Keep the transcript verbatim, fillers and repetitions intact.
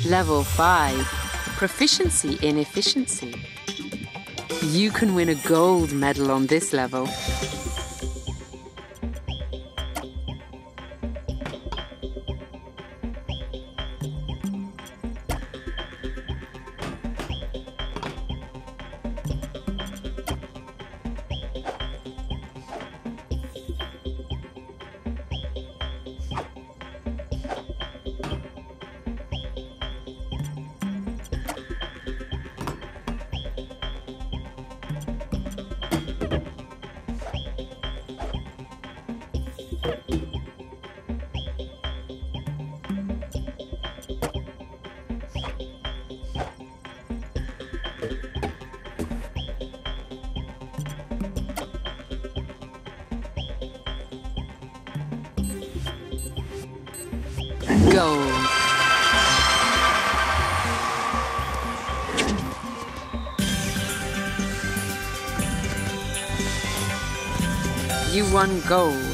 Level five, Proficiency in Efficiency. You can win a gold medal on this level. Gold. You won gold.